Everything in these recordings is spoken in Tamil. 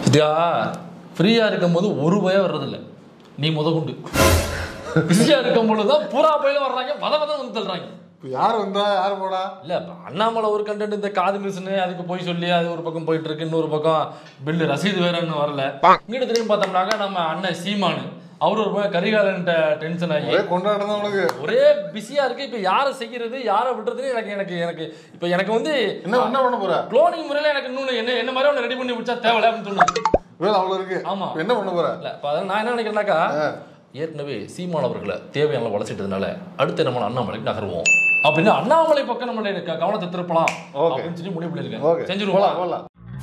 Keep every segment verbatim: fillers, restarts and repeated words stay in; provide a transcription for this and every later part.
இதா ஃப்ரீயா இருக்கும் போது ஒரு பயம் வர்றதில்லை, நீ முத கொண்டு பிஸியா இருக்கும் பொழுதுதான் பூரா பயில வர்றாங்க, மத மதம் வந்து தள்ளுறாங்க. யார் வந்தா யாரு போனா இல்ல அண்ணாமலை ஒரு கண்டென்ட், இந்த காது மிஷினு அதுக்கு போய் சொல்லி அது ஒரு பக்கம் போயிட்டு இருக்கு, இன்னொரு பக்கம் பில்லு ரசீது வேற இன்னும் வரல. இங்கிட்ட திரும்பி பார்த்தோம்னாக்கா நம்ம அண்ணன் சீமானு அவரு ஒரு போய் கரிகாலன்ட்ட டென்ஷன் ஆகி கொண்டாடுறவங்களுக்கு ஒரே பிஸியா இருக்கு. இப்ப யாரை செய்யறது யாரை விடுறதுன்னு எனக்கு எனக்கு எனக்கு இப்ப எனக்கு வந்து என்ன என்ன பண்ண போற குளோனிங் முறையில எனக்கு இன்னொன்னு என்ன என்ன மாதிரி ஒன்று ரெடி பண்ணி வச்சா தேவையில்ல அப்படின்னு சொன்னாங்க. வேலை அவ்வளவு இருக்கு. ஆமா, என்ன பண்ண போற? இல்ல இப்ப நான் என்ன நினைக்கிறேன்னாக்கா, ஏற்கனவே சீமான் அவர்களை தேவையான வளர்ச்சிட்டதுனால அடுத்து நம்ம அண்ணாமலைக்கு நகர்வோம் அப்படின்னு அண்ணாமலை பக்கம் நம்மளுடைய கவனத்தை திருப்பலாம் அப்படின்னு சொல்லி முடிவு பண்ணிருக்கேன். செஞ்சிருவோம்.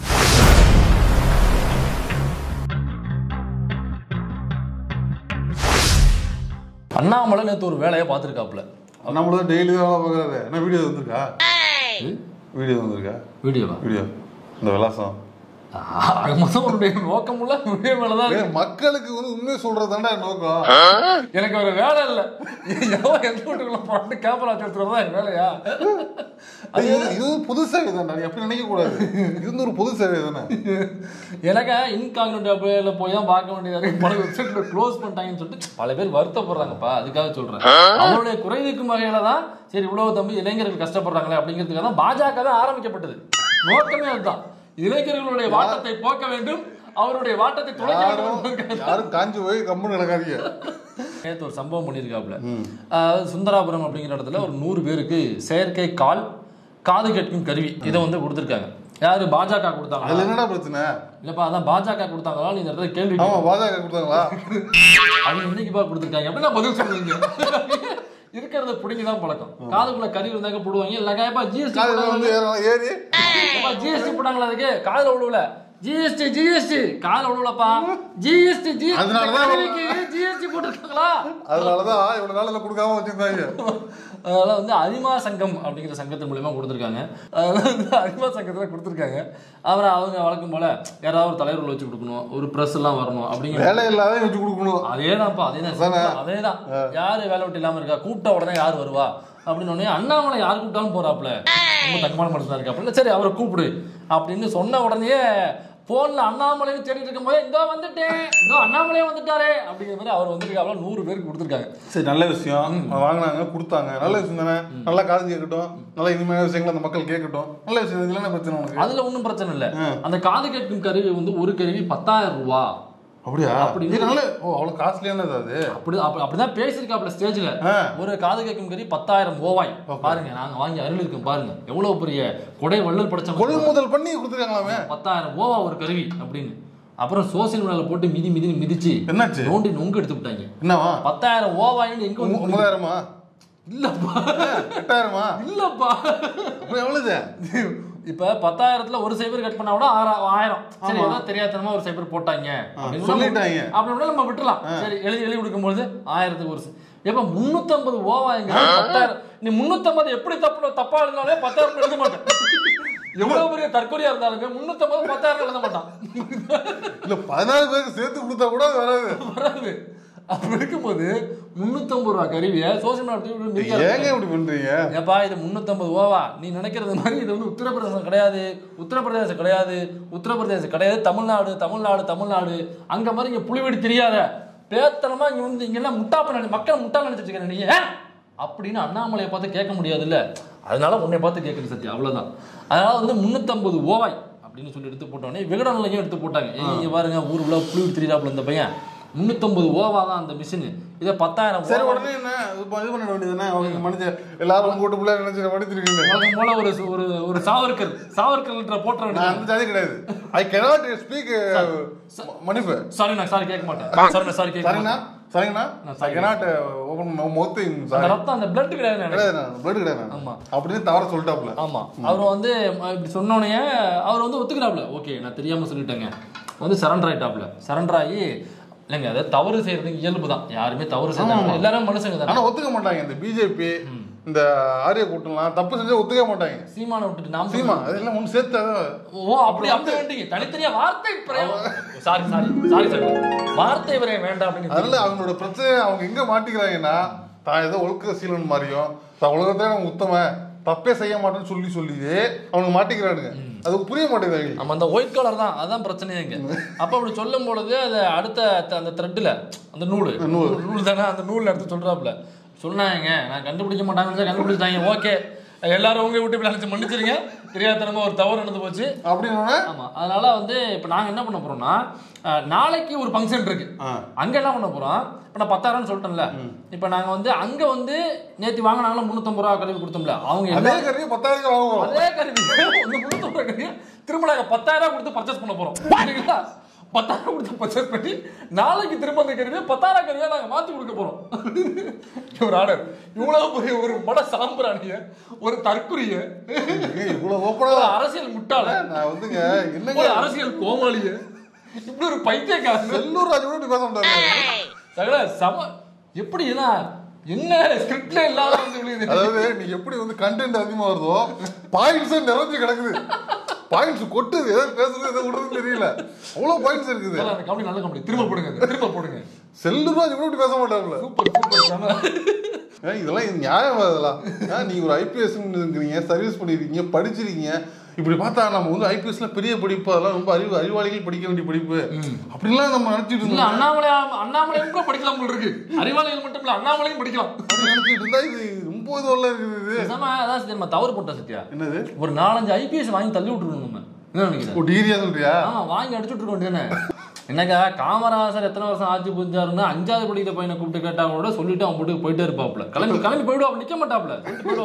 அண்ணாமலை நேற்று ஒரு வேலையை பார்த்துருக்காப்புல. அண்ணாமலை தான் டெய்லி வேலை பார்க்கறாரு. என்ன வீடியோ வந்திருக்கா? வீடியோ வந்திருக்கா? வீடியோவா? வீடியோ இந்த விலாசம் அவருடைய நோக்கம் உள்ள வீடியோ மேலதான். மக்களுக்கு வந்து உண்மையை சொல்றதுதான்டா நோக்கம். எனக்கு ஒரு வேலை இல்லை, எந்த வீட்டுக்குள்ள போட்டு கேமரா வச்சுருக்கிறதா என் வேலையா? இது புது சேவை தானே, எப்படி நினைக்க கூடாது. இது ஒரு புது சேவை தானே. எனக்கு இன்காக்னிட்டோ போய் தான் பார்க்க வேண்டியது, பல வெப்சைட்ல க்ளோஸ் பண்ணிட்டாங்கன்னு சொல்லிட்டு பல பேர் வருத்தப்படுறாங்கப்பா. அதுக்காக சொல்றேன், அவருடைய குறைதீர்க்கும் வகையில தான் சரி இவ்வளவு தம்பி இளைஞர்கள் கஷ்டப்படுறாங்களே அப்படிங்கிறதுக்காக தான் பாஜக தான் ஆரம்பிக்கப்பட்டது. நோக்கமே அதுதான், இளைஞர்களுடைய வாட்டத்தை போக்க வேண்டும், அவருடைய வாட்டத்தை துளைக்க வேண்டும். யாரும் காஞ்சி போய் கம்முன்னு நடக்காதீங்க. நேற்று ஒரு சம்பவம் பண்ணியிருக்காப்புல. சுந்தராபுரம் அப்படிங்கிற இடத்துல ஒரு நூறு பேருக்கு செயற்கை கால் காது கேட்கும் கருவி இதை வந்து கொடுத்துருக்காங்க. யாரு? பாஜக கொடுத்தாங்க. அதுல என்னடா பிரச்சனை? இல்லப்பா அதான் பாஜக கொடுத்தாங்களா நீ இந்த இடத்துல கேள்வி. ஆமா பாஜக கொடுத்தாங்களா? அவங்க இன்னைக்குப்பா கொடுத்துருக்காங்க அப்படின்னா பதில் சொல்லுவீங்க. இருக்கிறத பிடிங்கதான் பழக்கம். காதுக்குள்ள கறி இருந்தாக்க போடுவாங்க. இல்ல ஜிஎஸ்டி ஏறி ஜிஎஸ்டி போட்டாங்களா? அதுக்கு காதுல விழுவல. ஜிஎஸ்டி ஜிஎஸ்டி காதுல விழுவலப்பா. GST GST போட்டிருக்காங்களா? அதனாலதான் இவ்வளவு நாள் கொடுக்காம வச்சிருந்தாங்க. அதெல்லாம் வந்து அரிமா சங்கம் அப்படிங்கிற சங்கத்தின் மூலியமா கொடுத்துருக்காங்க. அதெல்லாம் வந்து அரிமா சங்கத்துல கொடுத்துருக்காங்க. அப்புறம் அவங்க வழக்கம் போல யாராவது ஒரு தலைவர்கள் வச்சு கொடுக்கணும், ஒரு பிரஸ் எல்லாம் வரணும் அப்படிங்கிற வேலை இல்லாத வச்சு கொடுக்கணும். அதேதான்ப்பா, அதேதான் அதேதான். யாரு வேலை விட்டு இல்லாம இருக்கா, கூப்பிட்ட உடனே யாரு வருவா அப்படின்னு உடனே அண்ணாமலை யாரு கூப்பிட்டாலும் போறாப்புல, ரொம்ப தங்கமான மனசுதான் இருக்கு அப்படின்னு. சரி அவரை கூப்பிடு அப்படின்னு சொன்ன உடனே போன்ல அண்ணாமலைன்னு தேடிட்டு இருக்கும் போது இதோ வந்துட்டேன், இதோ அண்ணாமலையே வந்துட்டாரே அப்படிங்கிற மாதிரி அவர் வந்துருக்காங்க. நூறு பேருக்கு கொடுத்துருக்காங்க. சரி, நல்ல விஷயம். வாங்கினாங்க, கொடுத்தாங்க, நல்ல விஷயம் தானே. நல்லா காது கேட்கட்டும், நல்ல இனிமையான விஷயங்கள் அந்த மக்கள் கேட்கட்டும், நல்ல விஷயம். இதுல என்ன பிரச்சனை உனக்கு? அதுல ஒன்றும் பிரச்சனை இல்லை. அந்த காது கேட்கும் கருவி வந்து ஒரு கருவி பத்தாயிரம் ரூபா. அப்படியா? அப்படி நல்ல ஓ அவ்வளவு காஸ்ட்லியானது அது. அப்படி அப்படிதான் பேசியிருக்காப்ல ஸ்டேஜ்ல. ஒரு காது கேட்கும் கருவி பத்தாயிரம் ஓவாய். பாருங்க நாங்க வாங்கி அருள் இருக்கோம் பாருங்க, எவ்வளவு பெரிய கொடை வள்ளல் படைச்ச கொள்முதல் பண்ணி கொடுத்துருக்காங்களாமே. பத்தாயிரம் ஓவா ஒரு கருவி அப்படின்னு. அப்புறம் சோசியல் மீடியால போட்டு மிதி மிதி மிதிச்சு என்னாச்சு, நோண்டி நொங்கு எடுத்து விட்டாங்க. என்னவா பத்தாயிரம் ஓவாயின்னு எங்க வந்து ஒன்பதாயிரமா? இல்லப்பா எட்டாயிரமா? இல்லப்பா எவ்வளவு? இப்ப பத்தாயிரத்துல ஒரு சைபர் கட் பண்ணா கூட ஆயிரம். சரி ஏதாவது தெரியாதனமா ஒரு சைபர் போட்டாங்க சொல்லிட்டாங்க அப்படின்னு நம்ம விட்டுலாம். சரி எழுதி எழுதி கொடுக்கும்போது ஆயிரத்துக்கு ஒரு எப்ப முன்னூத்தி ஐம்பது ஓவாங்க. பத்தாயிரம் நீ முன்னூத்தி ஐம்பது எப்படி தப்பு தப்பா எழுதினாலே பத்தாயிரம் எழுத மாட்டேன். எவ்வளவு பெரிய தற்கொலையா இருந்தாலுமே முன்னூத்தி ஐம்பது பத்தாயிரம் எழுத மாட்டான். இல்ல பதினாறு பேருக்கு சேர்த்து கொடுத்தா கூட வராது வராது. அப்படி இருக்கும்போது முன்னூத்தி ஐம்பது ரூபா கருவியை சோசியல் மீடியா ஏங்க இப்படி பண்றீங்க? ஏப்பா இது முன்னூத்தி ஐம்பது ஓவா, நீ நினைக்கிறது மாதிரி இது வந்து உத்தரப்பிரதேசம் கிடையாது, உத்தரப்பிரதேசம் கிடையாது, உத்தரப்பிரதேசம் கிடையாது, தமிழ்நாடு தமிழ்நாடு தமிழ்நாடு அங்க மாதிரி இங்க புலிவெடி தெரியாத பேத்தனமா இங்க வந்து இங்க எல்லாம் முட்டாப்ப மக்கள் முட்டா நினைச்சிட்டு நீ அப்படின்னு அண்ணாமலையை பார்த்து கேட்க முடியாது இல்ல. அதனால உன்னை பார்த்து கேட்கறது சத்தியம், அவ்வளவுதான். அதனால வந்து முன்னூத்தி ஐம்பது ஓவாய் அப்படின்னு சொல்லி எடுத்து போட்டோன்னே விகடன்லையும் எடுத்து போட்டாங்க. இங்க பாருங்க ஊர் உள்ள புலிவெடி தெரியாப்புல இந்த பையன் முன்னூத்தி ஐம்பது ஓவா தான் அந்த மிஷின். இதை பத்தாயிரம். சரி உடனே என்ன இது பண்ண வேண்டியதுன்னா அவங்க மனுஷன் எல்லாரும் கூட்டு பிள்ளை நினைச்சு படிச்சிருக்கீங்க. வழக்கம் போல ஒரு ஒரு ஒரு சாவர்கர் சாவர்கர் போட்ட வேண்டியது. அந்த ஜாதி கிடையாது. ஐ cannot speak மணிப்பு. சாரி நான் சாரி கேட்க மாட்டேன். சாரி சாரி கேட்க சரிண்ணா சரிங்கண்ணா I cannot open mouth in sorry. ரத்தம் அந்த blood கிடையாது கிடையாது blood கிடையாது. ஆமா அப்படின்னு தவற சொல்லிட்டாப்ல. ஆமா அவர் வந்து இப்படி சொன்னோனே அவர் வந்து ஒத்துக்கிறாப்ல. ஓகே நான் தெரியாம சொல்லிட்டேங்க வந்து சரண்டர் ஆயிட்டாப்ல. சரண்டர் ஆகி இல்லைங்க அதை தவறு செய்யறதுக்கு இயல்பு தான், யாருமே தவறு செய்யறாங்க, எல்லாரும் மனுஷங்க தான். ஆனா ஒத்துக்க மாட்டாங்க. இந்த பிஜேபி இந்த ஆரிய கூட்டம்லாம் தப்பு செஞ்சா ஒத்துக்க மாட்டாங்க. சீமானை விட்டுட்டு நாம் சீமா அதெல்லாம் ஒன்று சேர்த்து. ஓ அப்படி அப்படி வேண்டிங்க தனித்தனியா வார்த்தை பிரயோகம். சாரி சாரி சாரி சாரி வார்த்தை பிரயோகம் வேண்டாம் அப்படின்னு. அதனால அவங்களோட பிரச்சனை அவங்க எங்க மாட்டிக்கிறாங்கன்னா தான் ஏதோ ஒழுக்க சீலன் மாதிரியும் தான் உலகத்தை நம்ம உத்தம தப்பே செய்ய மாட்டேன்னு சொல்லி சொல்லியே அவங்க மாட்டிக்கிறானுங்க. அது புரிய மாட்டேங்குது. நம்ம அந்த ஒயிட் கலர் தான், அதான் பிரச்சனையே இங்க. அப்ப அப்படி சொல்லும் பொழுது அது அடுத்த அந்த த்ரெட்ல அந்த நூல் நூல் தானே, அந்த நூல் எடுத்து சொல்றாப்புல சொன்னாங்க. நான் கண்டுபிடிக்க மாட்டாங்கன்னு கண்டுபிடிச்சாங்க. ஓகே, எல்லாரும் உங்க வீட்டு பிள்ளை மன்னிச்சிருங்க, தெரியாதனமா ஒரு தவறு நடந்து போச்சு அப்படின்னு. ஆமா, அதனால வந்து இப்ப நாங்க என்ன பண்ண போறோம்னா, நாளைக்கு ஒரு ஃபங்க்ஷன் இருக்கு, அங்க என்ன பண்ண போறோம். இப்ப நான் பத்தாயிரம் சொல்லிட்டேன்ல, இப்ப நாங்க வந்து அங்க வந்து நேற்று வாங்கினாங்களா முன்னூத்தம்பது ரூபா கருவி கொடுத்தோம்ல, அவங்க அதே கருவி பத்தாயிரம் வாங்குவோம். அதே கருவி முன்னூத்தம்பது ரூபா கருவி திரும்ப நாங்க பத்தாயிரம் ரூபாய் கொடுத்து பர்ச்சேஸ் பண்ண போறோம். சரிங்களா? பத்தாயிரம் கொடுத்து பர்ச்சேஸ் பண்ணி நாளைக்கு திரும்ப அந்த கருவியை பத்தாயிரம் கருவியா நாங்க மாத்தி கொடுக்க போறோம். ஒரு ஆர்டர். இவ்வளவு பெரிய ஒரு மட சாம்பிராணிய, ஒரு தற்குறிய, இவ்வளவு ஓப்பனா அரசியல் முட்டாள, நான் வந்துங்க என்னங்க அரசியல் கோமாளிய, இப்படி ஒரு பைத்தியக்காரன் செல்லூர் ராஜ் கூட பேச மாட்டாங்க. சம எப்படின்னா என்ன ஸ்கிரிப்ட்ல இல்லாத வந்து, அதாவது நீ எப்படி வந்து கண்டென்ட் அதிகமா வருதோ பாயிண்ட்ஸ் நிறைஞ்சு கிடக்குது. பாயிண்ட்ஸ் கொட்டுது, ஏதோ பேசுறது ஏதோ விடுறதுன்னு தெரியல, அவ்வளவு பாயிண்ட்ஸ் இருக்குது. அந்த காமெடி நல்ல காமெடி, திரும்ப போடுங்க திரும்ப போடுங்க. செல்லூர் ராஜ் கூட இப்படி பேச மாட்டாங்கல்ல. Super super. இதெல்லாம் இது நியாயம். அதெல்லாம் நீங்க ஒரு ஐபிஎஸ் இருக்கிறீங்க, சர்வீஸ் பண்ணிருக்கீங்க, படிச்சிருக்கீங்க. இப்படி பார்த்தா நம்ம வந்து ஐபிஎஸ்ல பெரிய படிப்பு, அதெல்லாம் ரொம்ப அறிவு அறிவாளிகள் படிக்க வேண்டிய படிப்பு அப்படிலாம் நம்ம நினைச்சிட்டு இருந்தோம். அண்ணாமலை அண்ணாமலையும் கூட படிக்கலாம் போல இருக்கு. அறிவாளிகள் மட்டும் இல்ல, அண்ணாமலையும் படிக்கலாம் நினைச்சிட்டு இருந்தா இது ரொம்ப இதுவெல்லாம் இருக்குது. அதான் நம்ம தவறு போட்டா சத்யா. என்னது, ஒரு நாலஞ்சு ஐபிஎஸ் வாங்கி தள்ளி விட்டுருக்கோம் நம்ம. என்ன நினைக்கிறேன்? ஆமா, வாங்கி அடிச்சுட்டு இருக்க வேண்டியதானே. என்னக்கா காமராசர் எத்தனை வருஷம் ஆட்சி புரிஞ்சாருன்னு அஞ்சாவது படிக்கிற பையனை கூப்பிட்டு கேட்டாங்க கூட சொல்லிட்டு அவன் போட்டு போயிட்டே இருப்பாப்ல. கிளம்பி கிளம்பி போயிடுவா, நிக்க மாட்டாப்ல.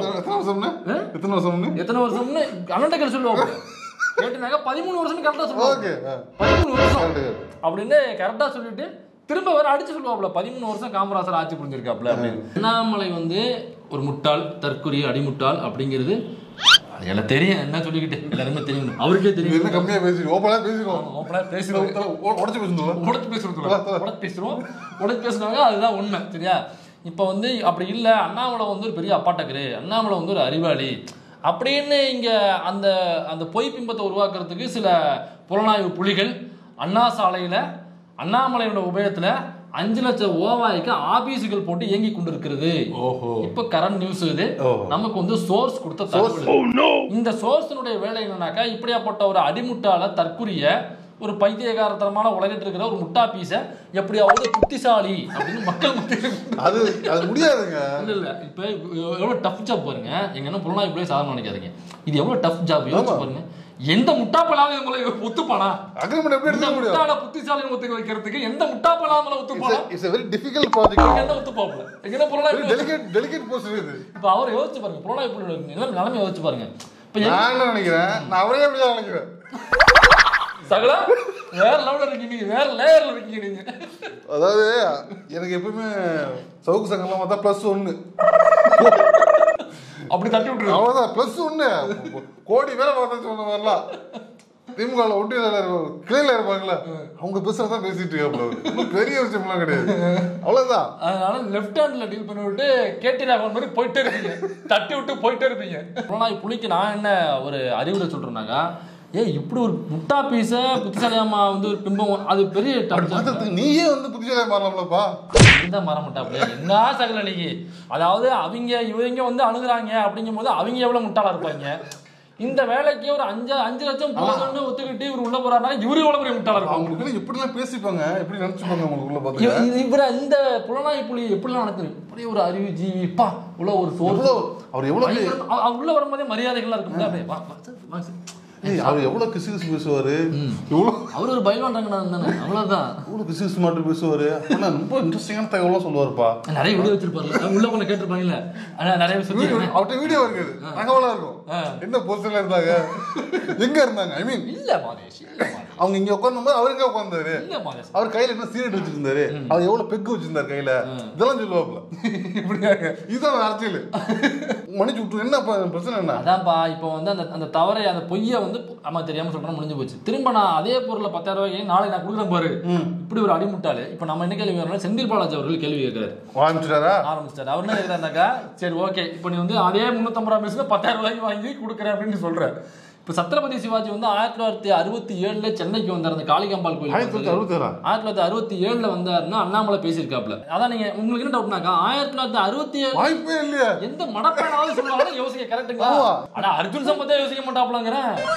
எத்தனை வருஷம் எத்தனை வருஷம்னு அண்ணன் சொல்லுவாங்க. கேட்டுனாக்கா பதிமூணு வருஷம் கரெக்டா சொல்லுவாங்க. பதிமூணு வருஷம் அப்படின்னு கரெக்டா சொல்லிட்டு திரும்ப வேற அடிச்சு சொல்லுவாப்ல, பதிமூணு வருஷம் காமராசர் ஆட்சி புரிஞ்சிருக்காப்ல அப்படின்னு. அண்ணாமலை வந்து ஒரு முட்டாள், தற்குறி, அடிமுட்டாள் அப்படிங்கிறது எல்லாம் தெரியும். என்ன சொல்லிக்கிட்டு எல்லாருமே தெரியும், அவருக்கே தெரியும். என்ன கம்மியா பேசிடுவோம், ஓப்பனா பேசிடுவோம், ஓப்பனா பேசிடுவோம், உடச்சு பேசுவோம், உடச்சு பேசுறோம், உடச்சு பேசுறோம், உடச்சு பேசுனாங்க. அதுதான் உண்மை. சரியா? இப்போ வந்து அப்படி இல்லை, அண்ணாமலை வந்து ஒரு பெரிய அப்பாட்டக்கரு, அண்ணாமலை வந்து ஒரு அறிவாளி அப்படின்னு இங்க அந்த அந்த பொய் பிம்பத்தை உருவாக்குறதுக்கு சில புலனாய்வு புலிகள் அண்ணா சாலையில அண்ணாமலையோட உபயத்துல அஞ்சு லட்சம் ஓவாய்க்கு ஆபீஸுகள் போட்டு இயங்கி கொண்டிருக்கிறது. இப்ப கரண்ட் நியூஸ் இது. நமக்கு வந்து சோர்ஸ் கொடுத்த தகவல். இந்த சோர்ஸினுடைய வேலை என்னன்னாக்கா, இப்படியாப்பட்ட ஒரு அடிமுட்டால தற்குறிய ஒரு பைத்தியகாரத்தனமான உலகிட்டு இருக்கிற ஒரு முட்டா பீஸ எப்படியாவது புத்திசாலி அப்படின்னு மக்கள் மத்தியில் அது அது முடியாதுங்க. இல்ல இல்ல இப்ப எவ்வளவு டஃப் ஜாப் பாருங்க. எங்க என்ன புலனாய்வு போய் சாதாரண நினைக்காதீங்க. இது எவ்வளவு டஃப் ஜாப் யோசிச்சு பாருங்க. எந்த முட்டாப்பலாவே உங்களை ஒத்துப்பானா? அக்ரிமெண்ட் எப்படி எடுக்க முடியும்? முட்டாள புத்திசாலின்னு ஒத்துக்க வைக்கிறதுக்கு எந்த முட்டாப்பலாமல ஒத்துப்பானா? It's a very difficult project. எந்த ஒத்துப்பாப்ல? எங்க புலனாய்வு டெலிகேட் டெலிகேட் போஸ்ட் இது. இப்ப அவர் யோசிச்சு பாருங்க, புலனாய்வு நிலைமை நிலைமை யோசிச்சு பாருங்க. இப்ப நான் என்ன நினைக்கிறேன், நான் அவரே அப்படி தான் நினைக்கிறேன். சகலா வேற லெவல்ல இருக்கீங்க, நீங்க வேற லேயர்ல இருக்கீங்க நீங்க. அதாவது எனக்கு எப்பவுமே சவுக்கு சங்கம்லாம் பார்த்தா பிளஸ் ஒன்னு அப்படி தட்டி விட்டுரு. அவ்வளவுதான், பிளஸ் ஒன்னு கோடி வேலை பார்த்து சொன்ன மாதிரிலாம் திமுக ஒன்றிய கிளையில இருப்பாங்களா, அவங்க பேசுறதான் பேசிட்டு இருக்காங்க. பெரிய விஷயம்லாம் கிடையாது, அவ்வளவுதான். அதனால லெப்ட் ஹேண்ட்ல டீல் பண்ணி விட்டு கேட்டி ராகவன் மாதிரி போயிட்டே இருப்பீங்க, தட்டி விட்டு போயிட்டே இருப்பீங்க. புலனாய்வு புலிக்கு நான் என்ன ஒரு அறிவுரை சொல்றேன்னாக்கா, ஏ இப்படி ஒரு முட்டா பீஸ புத்திசாலியாமா வந்து ஒரு பிம்பம், அது பெரிய நீயே வந்து புத்திசாலியா மாறலாம்லப்பா. இந்த மாற மாட்டாப்ல என்ன சகல நீங்க. அதாவது அவங்க இவங்க வந்து அணுகுறாங்க அப்படிங்கும் போது அவங்க எவ்வளவு முட்டாளா இருப்பாங்க. இந்த வேலைக்கு ஒரு அஞ்சு அஞ்சு லட்சம் போகணும்னு ஒத்துக்கிட்டு இவர் உள்ள போறாருனா இவரு எவ்வளவு பெரிய முட்டாளா இருக்கும். அவங்களுக்கு எப்படி எல்லாம் பேசிப்பாங்க, எப்படி நினைச்சுப்பாங்க அவங்களுக்குள்ள பாத்து. இவர இந்த புலனாய்வு புலி எப்படி எல்லாம் நடக்குது, இப்படி ஒரு அறிவு ஜீவிப்பா உள்ள ஒரு சோர்வு. அவர் எவ்வளவு உள்ள வரும்போதே மரியாதைகள்லாம் இருக்கும். அப்படியே அவர் எவ்வளவு கிசு கிசு பேசுவாரு, அவர் ஒரு பயில்வான் தானே, அவ்வளவுதான். எவ்வளவு கிசு கிசு மட்டும் பேசுவாரு, ஆனா ரொம்ப இன்ட்ரெஸ்டிங்கான தகவலாம் சொல்லுவாருப்பா. நிறைய வீடியோ வச்சிருப்பாரு, உள்ள கொஞ்சம் கேட்டிருப்பாங்கல்ல, நிறைய அவர்கிட்ட வீடியோ இருக்குது, தகவலா இருக்கும். என்ன பொசிஷன்ல இருந்தாங்க, எங்க இருந்தாங்க, ஐ மீன் இல்ல மாதேஷ் அவங்க இங்க உட்கார்ந்து அவர் எங்க உட்கார்ந்தாரு, அவர் கையில என்ன சீரட் வச்சிருந்தாரு, அவர் எவ்வளவு பெக்கு வச்சிருந்தாரு கையில, இதெல்லாம் சொல்லுவாப்ல. இதுதான் அரசியல். மன்னிச்சு விட்டு என்ன பிரச்சனை என்ன அதான்ப்பா. இப்போ வந்து அந்த அந்த தவறை அந்த பொய்யை வந்து அம்மா தெரியாம சொல்றேன், முடிஞ்சு போச்சு. திரும்ப நான் அதே பொருளை பத்தாயிரம் ரூபாய்க்கு நாளைக்கு நான் கொடுக்குறேன் பாரு, இப்படி ஒரு அடிமுட்டாளு. இப்ப நம்ம என்ன கேள்வி கேட்கறோம், செந்தில் பாலாஜி அவர்கள் கேள்வி கேட்கிறாரு. ஆரம்பிச்சிட்டாரா ஆரம்பிச்சிட்டாரு அவர் என்ன கேட்கிறாருனாக்கா, சரி ஓகே இப்ப நீ வந்து அதே முன்னூத்தம்பது ரூபாய் பேசுல பத்தாயிரம் ரூபாய்க்கு வாங்கி கொடுக்குறேன் அப்படின்னு சொல்ற. இப்ப சத்ரபதி சிவாஜி வந்து ஆயிரத்தி தொள்ளாயிரத்தி அறுபத்தி ஏழுல சென்னைக்கு வந்தார், அந்த காளிகாம்பாள் கோயில். ஆயிரத்தி தொள்ளாயிரத்தி அறுபத்தி ஏழுல வந்தாருன்னா அண்ணாமலை பேசியிருக்காப்ல. அதான் நீங்க உங்களுக்கு என்ன டவுட்னாக்கா, ஆயிரத்தி தொள்ளாயிரத்தி அறுபத்தி ஏழு வாய்ப்பே இல்லையா, எந்த மடப்பேனாவது சொல்லுவாங்க யோசிக்க கரெக்டுங்களா? ஆனா அர்ஜுன் சம்பந்தே யோசிக்க மாட்டாப்லங்கிறேன்.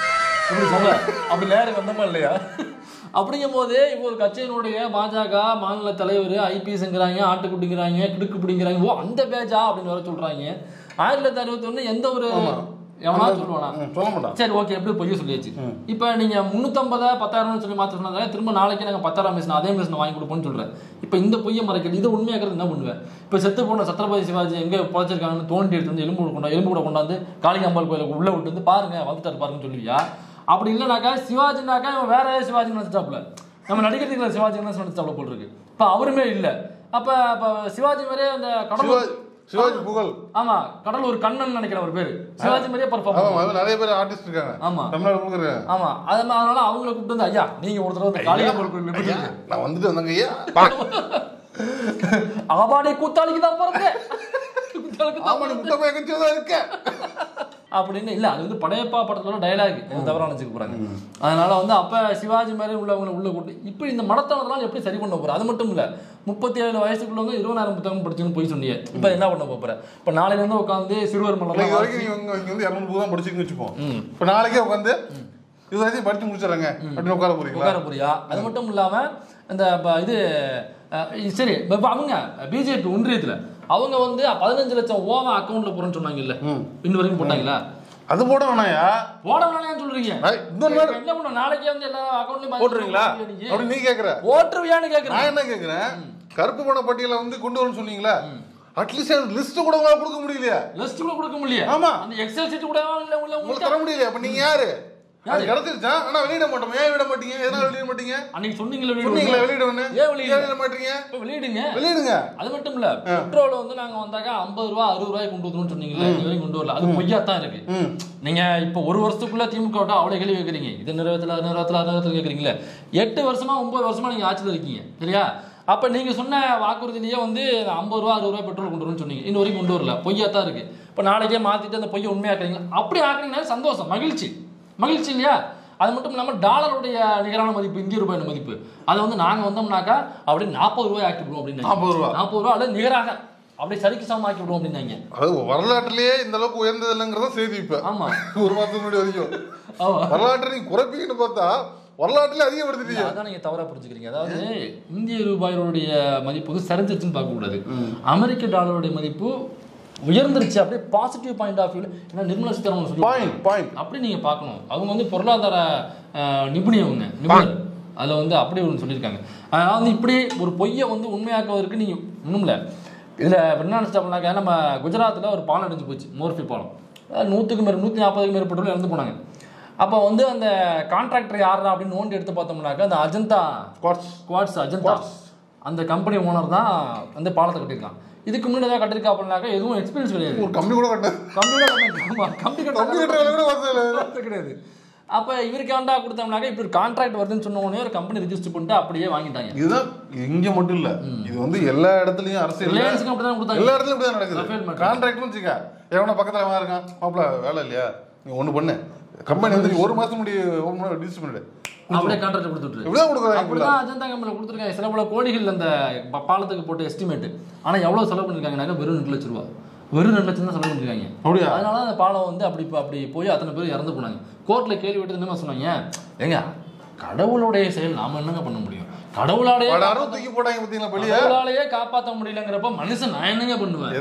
இப்படி சொல்ல அப்படி லேயருக்கு வந்தோமா இல்லையா? அப்படிங்கும் போது இப்போ ஒரு கட்சியினுடைய பாஜக மாநில தலைவர் ஐபிஎஸ்ங்கிறாங்க, ஆட்டுக்குட்டிங்கிறாங்க, கிடுக்கு பிடிங்கிறாங்க. ஓ அந்த பேஜா அப்படின்னு வர சொல்றாங்க. ஆயிரத்தி தொள்ளாயிரத்தி அறுபத்தி ஒண்ணு எந்த ஒரு எவனா சொல்லுவானா? சொல்ல மாட்டான். சரி ஓகே, எப்படி பொய்ய சொல்லியாச்சு. இப்ப நீங்க முன்னூத்தம்பதா பத்தாயிரம் சொல்லி மாத்த சொன்னாங்க, திரும்ப நாளைக்கு நாங்க பத்தாயிரம் மிஷின் அதே மிஷின் வாங்கி கொடுப்போம்னு சொல்றேன். இப்ப இந்த பொய்ய மறைக்கிறது இது உண்மையாக்குறது என்ன பண்ணுவேன்? இப்ப செத்து போன சத்ரபதி சிவாஜி எங்க புழைச்சிருக்காங்கன்னு தோண்டி எடுத்து வந்து எலும்பு கொண்டா எலும்பு கூட கொண்டாந்து காளிகாம்பாள் கோயிலுக்கு உள்ள விட்டு வந்து பாருங்க வந்துட்டாரு பாருங்கன்னு சொல்லுவியா? அப்படி இல்லைனாக்கா சிவாஜினாக்கா இவன் வேற ஏதாவது சிவாஜி நினைச்சிட்டாப்ல, நம்ம நடிக்கிறதுக்கு சிவாஜி நினைச்சிட்டாப்ல போல் இருக்கு. இப்ப அவருமே இல்ல. அப்ப சிவாஜி மாதிரியே அந்த கடவுள் சிவாஜி புகழ், ஆமா கடல் ஒரு கண்ணன் நினைக்கிற ஒரு பேரு சிவாஜி மாதிரியே பெர்ஃபார்ம். ஆமா நிறைய பேர் ஆர்டிஸ்ட் இருக்காங்க. ஆமா தமிழ்நாடு முழுக்க. ஆமா அதனால அவங்கள கூப்பிட்டு வந்து ஐயா நீங்க ஒரு தடவை வந்து காளிகாம்பாள் கோயில் நான் வந்துட்டு வந்தேங்க ஐயா ஆபாடி கூத்தாளிக்கு தான் பிறந்தேன் அப்படின்னு இல்ல. அது வந்து படையப்பா படத்தோட டைலாக் தவறா நினைச்சுக்க போறாங்க. அதனால வந்து அப்ப சிவாஜி மாதிரி உள்ளவங்களை உள்ள கூட்டு இப்ப இந்த மடத்தனத்தினால எப்படி சரி பண்ண போற? அது மட்டும் இல்ல, முப்பத்தி ஏழு வயசுக்குள்ளவங்க இருபதாயிரம் புத்தகம் படிச்சுன்னு போய் சொன்னீங்க. இப்ப என்ன பண்ண போற? இப்ப நாளைல இருந்து உட்காந்து சிறுவர் மலர் வரைக்கும் இங்க வந்து இருநூறு புத்தகம் படிச்சுன்னு வச்சுப்போம். இப்ப நாளைக்கே உட்காந்து இது வரைக்கும் படிச்சு முடிச்சிடறாங்க அப்படின்னு உட்கார போறீங்க உட்கார போறியா? அது மட்டும் இல்லாம இந்த இது சரி அவங்க பிஜேபி ஒன்றியத்துல அவங்க வந்து பதினஞ்சு லட்சம் ஓவா அக்கௌண்ட்ல போறேன்னு சொன்னாங்கல்ல, இன்ன வரைக்கும் போட்டாங்களா? அது போட வேணாயா? போட வேணாம் சொல்றீங்க. என்ன பண்ண நாளைக்கே வந்து எல்லா அக்கௌண்ட்லயும் போட்டுறீங்களா அப்படி நீ கேக்குற? போட்டுருவியான்னு கேக்குறேன். நான் என்ன கேக்குறேன், கருப்பு பண பட்டியலை வந்து கொண்டு வரணும்னு சொன்னீங்களா? அட்லீஸ்ட் லிஸ்ட் கூட உங்களால கொடுக்க முடியலையா? லிஸ்ட் கூட கொடுக்க முடியல. ஆமா அந்த எக்ஸல் ஷீட் கூட இல்ல உள்ள உங்களுக்கு தர முடியல. அப்ப நீங்க யாரு? அது கிடைச்சிருச்சா? ஆனா வெளியிட மாட்டோம். ஏன் வெளியிட மாட்டீங்க? எதனால வெளியிட மாட்டீங்க? அன்னைக்கு சொன்னீங்களே சொன்னீங்களே வெளியிடணும்னு. ஏன் வெளியிட மாட்டீங்க? இப்ப வெளியிடுங்க வெளியிடுங்க. அது மட்டும் இல்ல, பெட்ரோல் வந்து நாங்க வந்தாக்க ஐம்பது ரூபாய் அறுபது ரூபாய் கொண்டு வரணும்னு சொன்னீங்களே, நீங்க கொண்டு வரல. அது பொய்யா தான் இருக்கு. நீங்க இப்ப ஒரு வருஷத்துக்குள்ள திமுக விட்டு அவ்வளவு கேள்வி கேட்கறீங்க. இது நிறைவேற்றல அது நிறைவேற்றல அது நிறைவேற்றல கேட்கறீங்களே. எட்டு வருஷமா ஒன்பது வருஷமா நீங்க ஆட்சியில் இருக்கீங்க சரியா? அப்ப நீங்க சொன்ன வாக்குறுதியிலேயே வந்து ஐம்பது ரூபா அறுபது ரூபாய் பெட்ரோல் கொண்டு வரணும்னு சொன்னீங்க, இன்ன வரைக்கும் கொண்டு வரல. பொய்யா தான் இருக்கு. இப்ப நாளைக்கே மாத்திட்டு அந்த பொய்யை உண்மையாக்குறீங்களா? அப்படி ஆக்குறீங்கன்னா சந்தோஷம், மகிழ்ச்சி மகிழ்ச்சி இல்லையா? அது மட்டும் இல்லாமல் டாலருடைய நிகரான மதிப்பு இந்திய ரூபாய் மதிப்பு அதை வந்து நாங்கள் வந்தோம்னாக்கா அப்படி நாற்பது ரூபாய் ஆக்கிவிடுவோம் அப்படின்னு. நாற்பது ரூபா நாற்பது ரூபா அல்லது நிகராக அப்படி சரிக்கு சமம் ஆக்கி விடுவோம் அப்படின்னாங்க. அது வரலாற்றிலேயே இந்த அளவுக்கு உயர்ந்தது இல்லைங்கிறத செய்தி. இப்ப ஆமா ஒரு மாதத்துக்கு முன்னாடி வரைக்கும் வரலாற்றை நீங்க குறைப்பீங்கன்னு பார்த்தா வரலாற்றிலே அதிகப்படுத்திட்டீங்க. அதான் நீங்க தவறா புரிஞ்சுக்கிறீங்க. அதாவது இந்திய ரூபாயோடைய மதிப்பு சரிஞ்சிருச்சுன்னு பார்க்க கூடாது. அமெரிக்க டாலருடைய மதிப்பு உயர்ந்துருச்சு. அப்படியே பாசிட்டிவ் பாயிண்ட் ஆஃப் வியூல. ஏன்னா நிர்மலா சீதாராமன் சொல்லி பாயிண்ட் பாயிண்ட் அப்படி நீங்க பார்க்கணும். அவங்க வந்து பொருளாதார நிபுணர் நிபுணர் அதில் வந்து அப்படி ஒன்று சொல்லியிருக்காங்க. அதனால் வந்து இப்படி ஒரு பொய்யை வந்து உண்மையாக்குவதற்கு நீங்கள் ஒன்றும் இல்லை. இதில் என்ன நினச்சிட்டாங்கனாக்கா, நம்ம குஜராத்தில் ஒரு பாலம் அடைஞ்சு போச்சு, மோர்ஃபி பாலம். நூற்றுக்கு மேலே நூற்றி நாற்பதுக்கு மேற்பட்டவர்கள் இறந்து போனாங்க. அப்போ வந்து அந்த கான்ட்ராக்டர் யாரா அப்படின்னு நோண்டி எடுத்து பார்த்தோம்னாக்கா அந்த அஜந்தா குவாட்ஸ் குவாட்ஸ் அஜந்தா அந்த கம்பெனி ஓனர் தான் வந்து பாலத்தை கட்டியிருக்கான். இதுக்கு முன்னாடி ஏதாவது கட்டிருக்கா அப்படின்னாக்கா எதுவும் எக்ஸ்பீரியன்ஸ் கிடையாது. ஒரு கம்பெனி கூட கட்ட கம்பெனி கூட கம்பெனி கட்ட கிடையாது. அப்ப இவருக்கு வேண்டா கொடுத்தோம்னாக்க இப்படி ஒரு கான்ட்ராக்ட் வருதுன்னு சொன்ன உடனே ஒரு கம்பெனி ரெஜிஸ்டர் பண்ணிட்டு அப்படியே வாங்கிட்டாங்க. இதுதான் இங்க மட்டும் இல்ல, இது வந்து எல்லா இடத்துலயும் அரசியல் அப்படிதான் கொடுத்தாங்க. எல்லா இடத்துலயும் இப்படிதான் நடக்குது. கான்ட்ராக்ட்னு வச்சுக்க, எவனா பக்கத்துல வேலை இருக்கான், மாப்பிள்ள வேலை இல்லையா, நீ ஒண்ணு பண்ணு, கம்பெனி வந்து ஒரு மாசம் முடி ரெஜிஸ்டர் பண்ணிடு, அப்படியே கான்ட்ராக்ட் கொடுத்துட்டு இப்படிதான் கொடுக்குறாங்க. அப்படிதான் அஜந்தா கம்பெனில கொடுத்துருக்காங்க. சில பல கோடிகள் அந்த பாலத்துக்கு போட்ட எஸ்டிமேட். ஆனா எவ்வளவு செலவு பண்ணிருக்காங்கன்னாக்க வெறும் ரெண்டு லட்சம் ரூபாய் வெறும் ரெண்டு லட்சம் தான் செலவு பண்ணிருக்காங்க. அப்படியா? அதனால அந்த பாலம் வந்து அப்படி அப்படி போய் அத்தனை பேர் இறந்து போனாங்க. கோர்ட்ல கேள்வி விட்டு என்ன சொன்னாங்க, ஏங்க கடவுளுடைய செயல் நாம என்னங்க பண்ண முடியும், கடவுளாலேயே தூக்கி போட்டாங்க பார்த்தீங்களா, கடவுளாலேயே காப்பாற்ற முடியலங்கிறப்ப மனுஷன் நான் என்னங்க பண்ணுவேன்,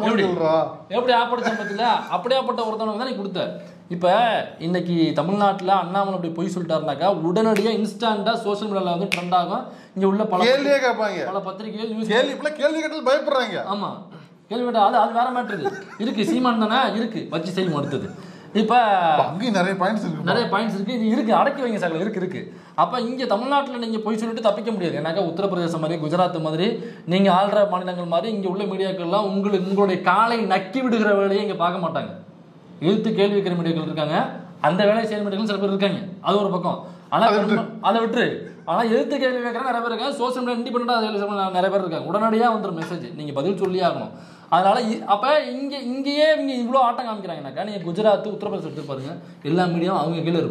எப்படி ஆப்படிச்ச பத்தில அப்படியாப்பட்ட ஒருத்தவங்க தான் நீ கொடுத்த. இப்ப இன்னைக்கு தமிழ்நாட்டுல அண்ணாமலை அப்படி பொய் சொல்லிட்டாருனாக்கா உடனடியா இன்ஸ்டன்டா சோசியல் மீடியால வந்து ட்ரெண்ட் ஆகும். இங்க உள்ள பல கேள்வியே கேட்பாங்க, பல பத்திரிகைகள் கேள்வி கேள்வி கேட்டால் பயப்படுறாங்க. ஆமா கேள்வி கேட்டா அது அது வேற மேட்டர் இருக்கு. சீமான் தானே இருக்கு வச்சு செய்யும் அடுத்தது. இப்ப அங்கேயும் நிறைய பாயிண்ட்ஸ் இருக்கு, நிறைய பாயிண்ட்ஸ் இருக்கு, இது இருக்கு அடக்கி வைங்க சார், இருக்கு இருக்கு. அப்ப இங்க தமிழ்நாட்டுல நீங்க போய் சொல்லிட்டு தப்பிக்க முடியாது. ஏன்னாக்கா உத்தரப்பிரதேசம் மாதிரி குஜராத் மாதிரி நீங்க ஆள்ற மாநிலங்கள் மாதிரி இங்க உள்ள மீடியாக்கள் எல்லாம் உங்களுக்கு உங்களுடைய காலை நக்கி விடுகிற வேலையை இங்க பார்க்க மாட்டாங்க. எழுத்து கேள்வி வைக்கிற மீடியாக்கள் இருக்காங்க, அந்த வேலையை செய்யற மீடியாக்கள் சில பேர் இருக்காங்க, அது ஒரு பக்கம். ஆனா அதை விட்டு ஆனா எழுத்து கேள்வி வைக்கிற நிறைய பேர் இருக்காங்க, சோசியல் மீடியா இண்டிபெண்டா நிறைய பேர் இருக்காங்க. உடனடியா வந்துடும் மெசேஜ், நீங்க பதில் சொல்லியே ஆகணும். அதனால அப்ப இங்க இங்கேயே இங்க இவ்வளவு ஆட்டம் காமிக்கிறாங்கனாக்கா நீங்க குஜராத் உத்தரப்பிரதேசம் எடுத்து பாருங்க, எல்லா மீடியாவும் அவங்க கீழே இருக்கும்.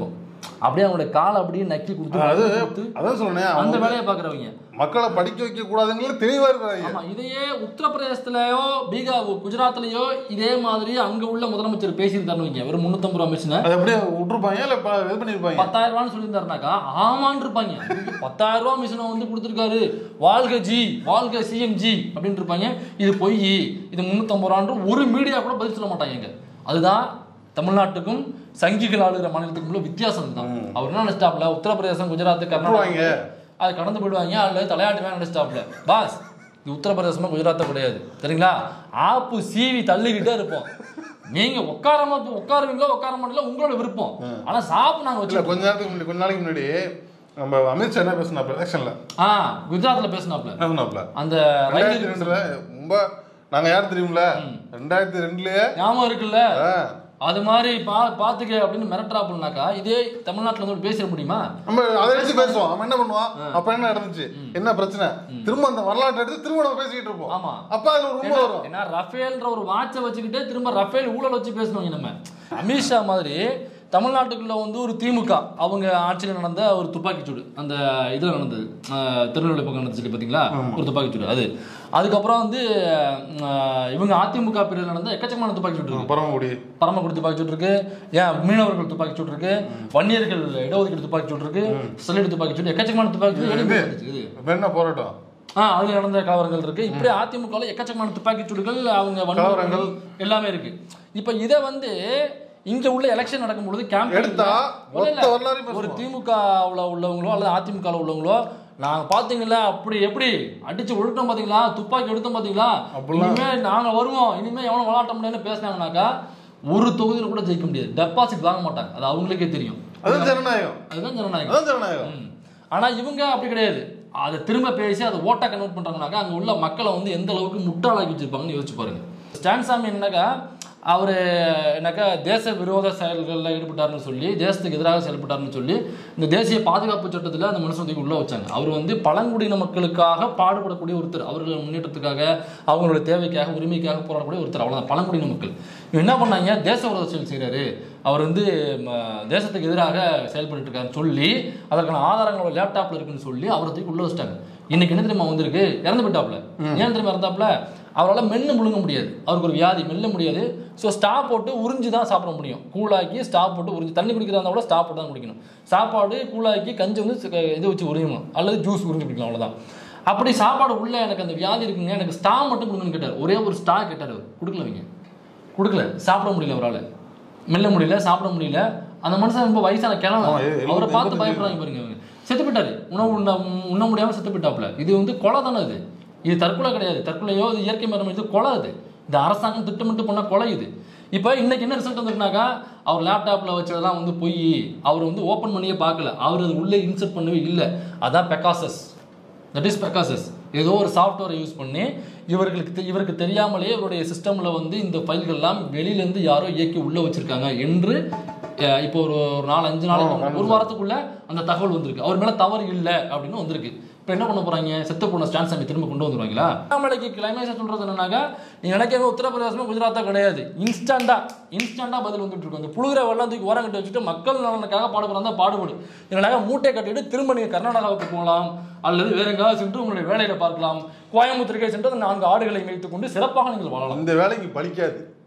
அப்படியே அவங்களோட காலை அப்படியே நக்கி கொடுத்து அது அதான் சொல்றேன், அந்த வேலையை பாக்குறவங்க மக்களை படிக்க வைக்க கூடாதுங்களே தெளிவா இருக்கிறாங்க. ஆமா, இதையே உத்தரப்பிரதேசத்துலயோ பீகார் குஜராத்லயோ இதே மாதிரி அங்க உள்ள முதலமைச்சர் பேசியிருந்தாருன்னு ஒரு முன்னூத்தம்பது ரூபா மிஷினை அது அப்படியே விட்டுருப்பாங்க இல்ல இது பண்ணிருப்பாங்க. பத்தாயிரம் ரூபான்னு சொல்லியிருந்தாருனாக்கா ஆமான்னு இருப்பாங்க. பத்தாயிரம் ரூபாய் மிஷினை வந்து கொடுத்துருக்காரு, வாழ்க ஜி வாழ்க சிஎம்ஜி அப்படின்னு இருப்பாங்க. இது பொய், இது முன்னூத்தம்பது ரூபான்ற ஒரு மீடியா கூட பதில் சொல்ல மாட்டாங்க. அதுதான் தமிழ்நாட்டுக்கும் சங்கிகள் ஆளுகிற மாநிலத்துக்கும் உள்ள வித்தியாசம் தான். அவர் என்ன நினைச்சிட்டாப்ல, உத்தரப்பிரதேசம் குஜராத் கர்நாடகா அது கடந்து போயிடுவாங்க, அல்லது தலையாட்டு வேலை நினைச்சிட்டாப்ல. பாஸ் இது உத்தரப்பிரதேசமா குஜராத்தா கிடையாது சரிங்களா, ஆப்பு சீவி தள்ளிக்கிட்டே இருப்போம். நீங்க உட்காரமா உட்காருவீங்களோ உட்கார மாட்டீங்களோ உங்களோட விருப்பம், ஆனா சாப்பிட்டு நாங்க வச்சு கொஞ்ச நேரத்துக்கு முன்னாடி கொஞ்ச நாளைக்கு முன்னாடி நம்ம அமித்ஷா என்ன பேசினாப்ல எலெக்ஷன்ல, ஆ குஜராத்ல பேசினாப்ல பேசினாப்ல அந்த ரெண்டாயிரத்தி ரெண்டுல ரொம்ப நாங்க யார் தெரியும்ல, ரெண்டாயிரத்தி ரெண்டுலயே ஞாபகம் இருக்குல்ல, அது மாதிரி பா பாத்துக்க அப்படின்னு மிரட்டுறாப்புனாக்கா இதே தமிழ்நாட்டுல வந்து பேசிட முடியுமா? நம்ம அதை எடுத்து பேசுவோம். அவன் என்ன பண்ணுவான், அப்ப என்ன நடந்துச்சு, என்ன பிரச்சனை, திரும்ப அந்த வரலாற்றை எடுத்து திரும்ப நம்ம பேசிக்கிட்டு இருப்போம். ஆமா, அப்ப அது ரொம்ப வரும். ஏன்னா ரஃபேல்ன்ற ஒரு வாட்சை வச்சுக்கிட்டே திரும்ப ரஃபேல் ஊழல் வச்சு பேசணும். நம்ம அமித்ஷா மாதிரி தமிழ்நாட்டுக்குள்ள வந்து ஒரு திமுக அவங்க ஆட்சியில் நடந்த ஒரு துப்பாக்கிச்சூடு அந்த இதில் நடந்தது, திருநெல்வேலி பக்கம் நடந்துச்சு பார்த்தீங்களா, ஒரு துப்பாக்கிச்சூடு. அது அதுக்கப்புறம் வந்து இவங்க அதிமுக பிரிவில் நடந்த எக்கச்சக்கமான துப்பாக்கிச்சூடு இருக்கு. பரமக்குடி பரமக்குடி துப்பாக்கிச்சூடு இருக்கு, ஏன் மீனவர்கள் துப்பாக்கிச்சூடு இருக்கு, வன்னியர்கள் இடஒதுக்கீடு துப்பாக்கிச்சூடு இருக்கு, செல்லிடு துப்பாக்கிச்சூடு, எக்கச்சக்கமான துப்பாக்கிச்சூடு என்ன போராட்டம் ஆஹ் அதுல நடந்த கலவரங்கள் இருக்கு. இப்படி அதிமுக எக்கச்சக்கமான துப்பாக்கிச்சூடுகள் அவங்க வன்னியர்கள் எல்லாமே இருக்கு. இப்ப இதை வந்து இங்க உள்ள எலெக்ஷன் நடக்கும் பொழுது ஒரு திமுகவுல உள்ளவங்களோ அல்லது அதிமுக உள்ளவங்களோ நாங்க பாத்தீங்களா அப்படி எப்படி அடிச்சு ஒழுட்டோம் பாத்தீங்களா, துப்பாக்கி எடுத்தோம் பாத்தீங்களா, இனிமே நாங்க வருவோம், இனிமே எவனும் விளையாட்ட முடியாதுன்னு பேசினாங்கன்னாக்கா ஒரு தொகுதியில கூட ஜெயிக்க முடியாது, டெபாசிட் வாங்க மாட்டாங்க. அது அவங்களுக்கே தெரியும். அதுதான் ஜனநாயகம், அதுதான் ஜனநாயகம். ஆனா இவங்க அப்படி கிடையாது. அதை திரும்ப பேசி அதை ஓட்டா கன்வெர்ட் பண்றாங்கனாக்கா அங்க உள்ள மக்களை வந்து எந்த அளவுக்கு முட்டாளாக்கி வச்சிருப்பாங்கன்னு யோசிச்சு பாருங்க. ஸ்டான் சாமி என்னக்கா அவர் என்னக்கா தேச விரோத செயல்களில் ஈடுபட்டார்னு சொல்லி தேசத்துக்கு எதிராக செயல்பட்டார்னு சொல்லி இந்த தேசிய பாதுகாப்பு சட்டத்தில் அந்த மனுஷனுக்கு உள்ள வச்சாங்க. அவர் வந்து பழங்குடியின மக்களுக்காக பாடுபடக்கூடிய ஒருத்தர், அவர்கள் முன்னேற்றத்துக்காக அவங்களோட தேவைக்காக உரிமைக்காக போராடக்கூடிய ஒருத்தர், அவ்வளோதான் பழங்குடியின மக்கள். இவங்க என்ன பண்ணாங்க, தேச விரோத செயல் செய்கிறாரு, அவர் வந்து தேசத்துக்கு எதிராக செயல்பட்டு இருக்காருன்னு சொல்லி அதற்கான ஆதாரங்களோட லேப்டாப்ல இருக்குன்னு சொல்லி அவரை தூக்கி உள்ள வச்சிட்டாங்க. இன்னைக்கு என்ன தெரியுமா வந்திருக்கு, இறந்து போயிட்டாப்ல. ஏன் தெரியுமா இறந்தாப்புல, அவரால் மென்று முழுங்க முடியாது, அவருக்கு ஒரு வியாதி, மெல்ல முடியாது. ஸோ ஸ்டாப் போட்டு உறிஞ்சி தான் சாப்பிட முடியும். கூழாக்கி ஸ்டாப் போட்டு உறிஞ்சி, தண்ணி குடிக்கிறதா கூட ஸ்டாப் போட்டு தான் குடிக்கணும். சாப்பாடு கூழாக்கி கஞ்சி வந்து இது வச்சு உறியணும் அல்லது ஜூஸ் உறிஞ்சி குடிக்கலாம், அவ்வளோதான். அப்படி சாப்பாடு உள்ள எனக்கு அந்த வியாதி இருக்குங்க, எனக்கு ஸ்டா மட்டும் கொடுங்கன்னு கேட்டார். ஒரே ஒரு ஸ்டா கேட்டார், அவர் கொடுக்கலவங்க, கொடுக்கல. சாப்பிட முடியல, அவரால் மெல்ல முடியல, சாப்பிட முடியல. அந்த மனுஷன் ரொம்ப வயசான கிழமை, அவரை பார்த்து பயப்படுறாங்க பாருங்க. அவங்க செத்து போயிட்டாரு, உணவு உண்ண உண்ண முடியாமல் செத்து போயிட்டாப்புல. இது வந்து கொலை தானே, இது இது தற்கொலை கிடையாது. தற்கொலையோ இது இயற்கை மரணம், இது கொலை. இது இந்த அரசாங்கம் திட்டமிட்டு பண்ண கொலை இது. இப்போ இன்னைக்கு என்ன ரிசல்ட் வந்துருக்குனாக்கா, அவர் லேப்டாப்பில் வச்சதெல்லாம் வந்து போய் அவர் வந்து ஓப்பன் பண்ணியே பார்க்கல, அவர் அது உள்ளே இன்சர்ட் பண்ணவே இல்லை. அதான் பெகாசஸ், தட் இஸ் பெகாசஸ். ஏதோ ஒரு சாஃப்ட்வேரை யூஸ் பண்ணி இவர்களுக்கு இவருக்கு தெரியாமலே இவருடைய சிஸ்டமில் வந்து இந்த ஃபைல்கள்லாம் வெளியிலேருந்து யாரோ இயக்கி உள்ளே வச்சுருக்காங்க என்று இப்போ ஒரு ஒரு நாலு அஞ்சு நாளைக்கு ஒரு வாரத்துக்குள்ள அந்த தகவல் வந்திருக்கு. அவர் மேலே தவறு இல்லை அப்படின்னு வந்திருக்கு. இப்போ என்ன பண்ண போறாங்க, செத்து போன ஸ்டான் சாமி திரும்ப கொண்டு வந்துருவாங்களா? அண்ணாமலைக்கு கிளைமேக்ஸ் சொல்றது என்னன்னாக்கா, நீ நினைக்காம உத்தரப்பிரதேசமா குஜராத்தா கிடையாது, இன்ஸ்டண்டா இன்ஸ்டண்டா பதில் வந்துட்டு இருக்கும். இந்த புழுகிற வெள்ளம் தூக்கி ஓரம் கட்டி வச்சுட்டு மக்கள் நலனுக்காக பாடுபடுறதா பாடுபடு, இல்லைனாக்கா மூட்டை கட்டிட்டு திரும்ப நீங்க கர்நாடகாவுக்கு போகலாம் அல்லது வேற எங்காவது சென்று உங்களுடைய வேலையில பார்க்கலாம். கோயம்புத்தூருக்கே சென்று அந்த நான்கு ஆடுகளை வைத்துக் கொண்டு சிறப்பாக நீங்கள் வாழலாம். இந்த வேலைக்கு பலிக்காது.